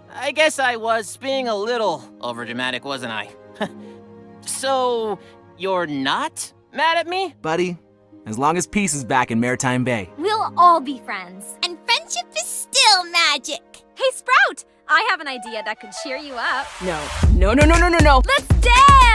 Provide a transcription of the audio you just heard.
I guess I was being a little overdramatic, wasn't I? So, you're not mad at me? Buddy, as long as peace is back in Maretime Bay. We'll all be friends. And friendship is still magic. Hey, Sprout! I have an idea that could cheer you up. No. Let's dance!